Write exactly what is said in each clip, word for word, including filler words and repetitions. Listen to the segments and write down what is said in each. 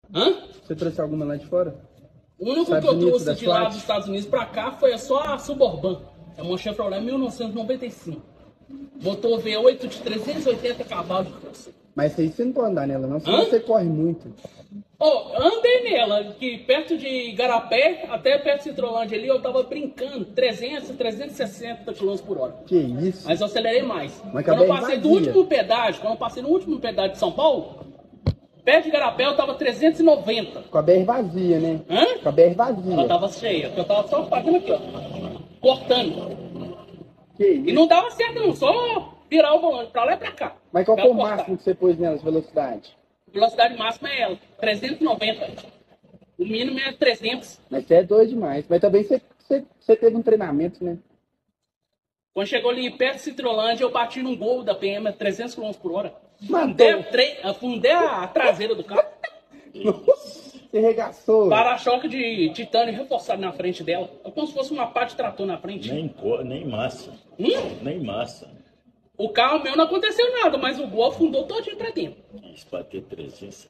Hã? Você trouxe alguma lá de fora? O único Estados que eu Unidos, trouxe da de lá SWAT? dos Estados Unidos pra cá foi só a Suburban. É uma Chevrolet mil novecentos e noventa e cinco. Motor V oito de trezentos e oitenta cavalos de força. Mas aí você não pode andar nela, não, senão Hã? você corre muito. Oh, andei nela, que perto de Igarapé, até perto de Citrolândia ali, eu tava brincando, trezentos, trezentos e sessenta quilômetros por hora. Que isso? Mas eu acelerei mais. Mas Quando eu acabei passei do vazia. último pedágio, quando eu passei no último pedágio de São Paulo, perto de Igarapé eu tava trezentos e noventa. Com a B R vazia, né? Hã? Com a B R Ela vazia. tava cheia, porque eu tava só fazendo aqui, ó. Cortando. Que E isso? não dava certo não, só virar o volante pra lá e pra cá. Mas qual Pra foi o cortar. máximo que você pôs nela de velocidade? Velocidade máxima é ela, trezentos e noventa. O mínimo é trezentos. Mas você é doido demais. Mas também você, você, você teve um treinamento, né? Quando chegou ali perto de Citrolândia, eu bati num gol da P M a trezentos quilômetros por hora. Matou. Fundei, a tre- afundei a traseira do carro. Nossa, você regaçou. Para-choque de titânio reforçado na frente dela. É como se fosse uma pá de trator na frente. Nem cor, nem massa. Hum? Nem massa. O carro meu não aconteceu nada, mas o gol afundou todinho pra dentro. Quis bater trezentos.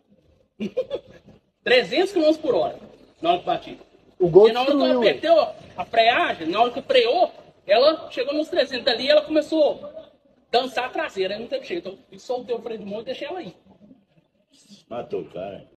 trezentos quilômetros por hora na hora que bati. O gol E na hora que eu destruiu. apertei a freagem, na hora que freou, ela chegou nos trezentos ali e ela começou a dançar a traseira. Aí não teve jeito. Eu soltei o freio de mão e deixei ela aí. Matou o cara.